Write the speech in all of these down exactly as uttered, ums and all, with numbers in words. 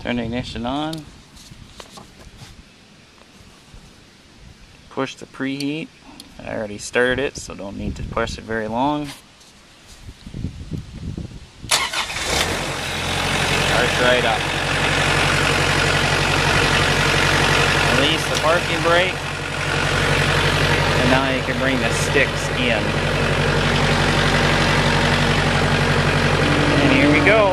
Turn the ignition on. Push the preheat. I already stirred it, so don't need to push it very long. Starts right up. Release the parking brake. And now you can bring the sticks in. And here we go.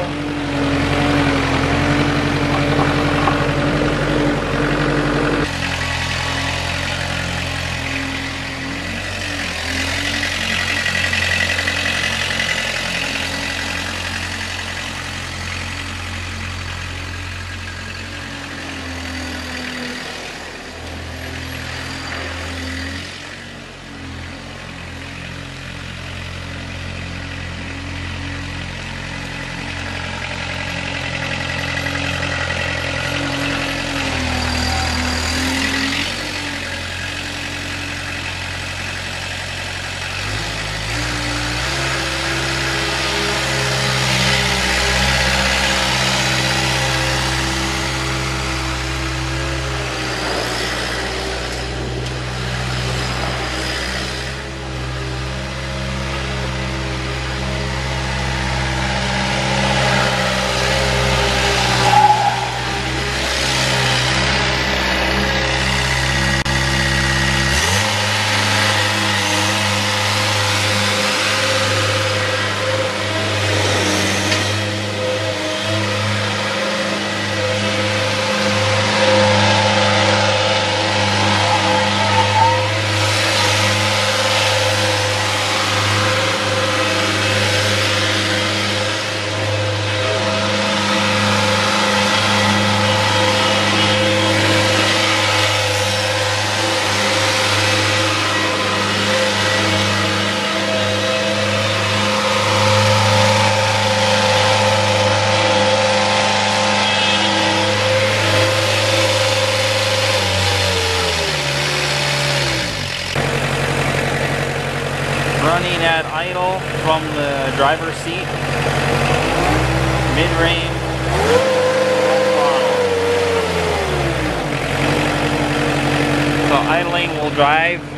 Running at idle from the driver's seat, mid-range, so idling will drive